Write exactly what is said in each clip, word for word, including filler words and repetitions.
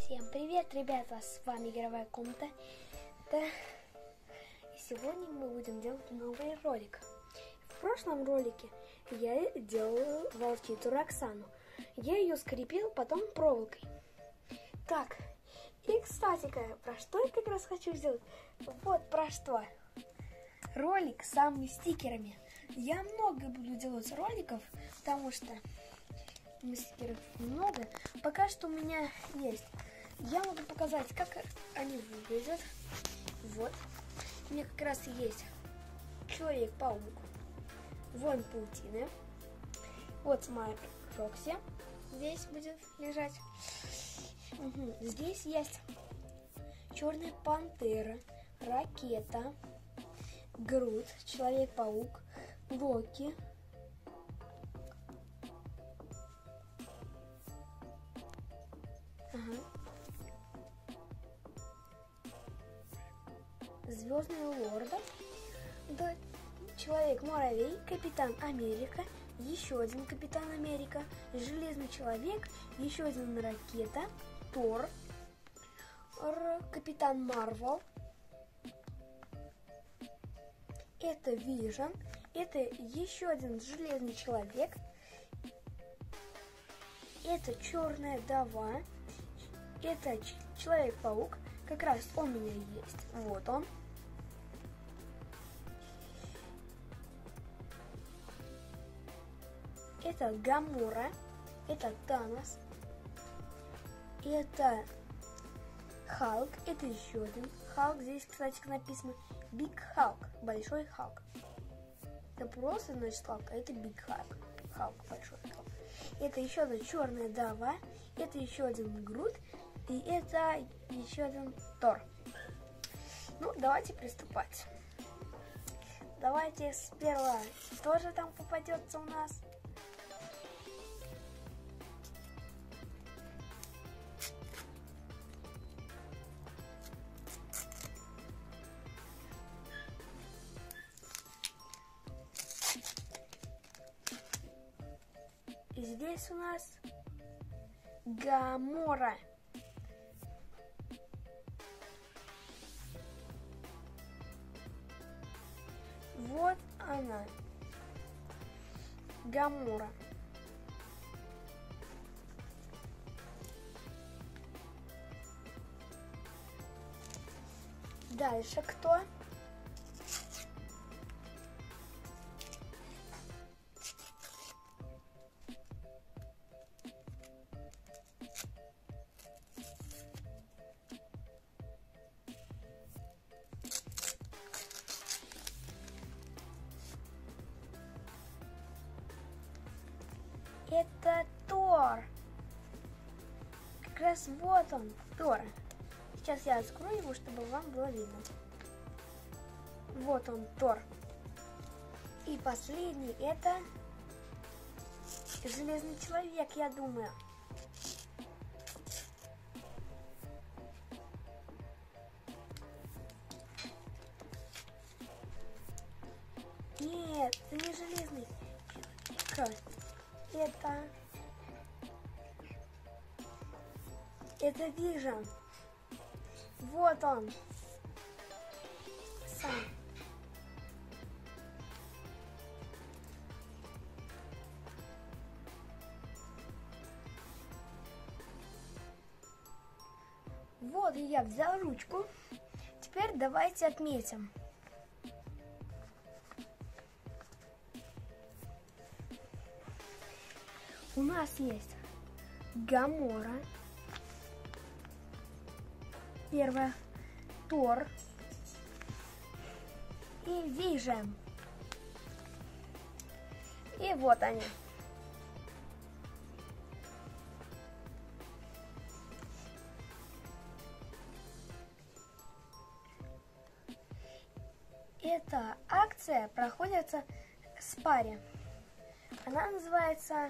Всем привет, ребята, с вами Игровая комната. Да. И сегодня мы будем делать новый ролик. В прошлом ролике я делала волчицу Роксану. Я ее скрепил потом проволокой. Так, и кстати, про что я как раз хочу сделать? Вот про что. Ролик с самыми стикерами. Я много буду делать роликов, потому что стикеров много. Пока что у меня есть. Я могу показать, как они выглядят. Вот. У меня как раз есть Человек-паук. Вон паутина. Вот Смайлик Рокси. Здесь будет лежать. Угу. Здесь есть Черная пантера, Ракета, Грут, Человек-паук, Локи. Ага. Звездные лорды, да, Человек-муравей, Капитан Америка, еще один Капитан Америка, Железный человек, еще один Ракета, Тор, Р, Капитан Марвел, это Вижен, это еще один Железный человек, это Черная вдова, это Человек-паук, как раз он у меня есть, вот он. Это Гамора, это Танос, это Халк, это еще один Халк. Здесь, кстати, написано Big Hulk, большой Халк. Это просто значит Халк, а это Big Hulk, Халк, большой Халк. Это еще одна Черная вдова, это еще один Грут, и это еще один Тор. Ну, давайте приступать. Давайте сперва, кто же там попадется у нас? И здесь у нас Гамора. Вот она, Гамора. Дальше кто? Это Тор. Как раз вот он, Тор. Сейчас я открою его, чтобы вам было видно. Вот он, Тор. И последний это Железный человек, я думаю. Нет, это не Железный человек. Это... Это Вижен. Вот он. Сам. Вот я взял ручку. Теперь давайте отметим. У нас есть Гамора, первая, Тор и Вижен. И вот они. Эта акция проходится с паре. Она называется...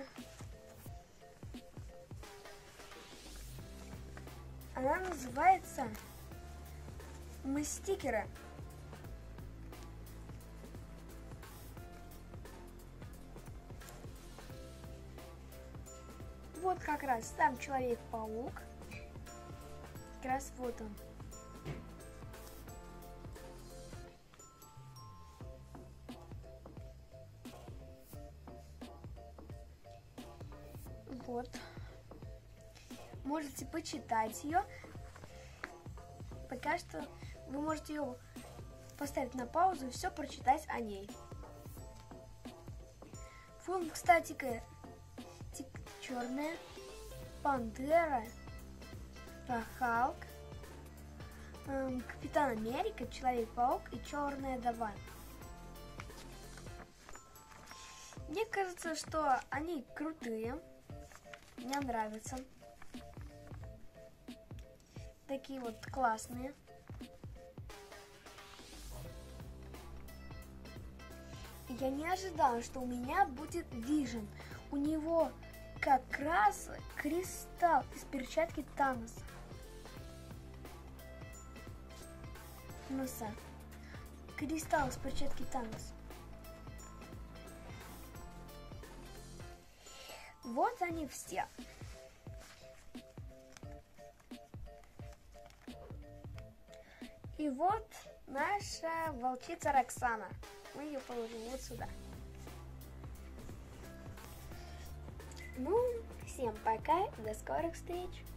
Она называется «Мы стикеры». Вот как раз там Человек-паук. раз вот он. Вот. Можете почитать ее. Пока что вы можете ее поставить на паузу и все прочитать о ней. Фон, кстати, черная, Пантера, Халк, эм, Капитан Америка, Человек-паук и Черная вдова. Мне кажется, что они крутые. Мне нравятся. Такие вот классные. Я не ожидала, что у меня будет Вижен. У него как раз кристалл из перчатки Таноса. Носа. Кристалл из перчатки Таноса. Вот они все. И вот наша волчица Роксана. Мы ее положим вот сюда. Ну, всем пока, до скорых встреч!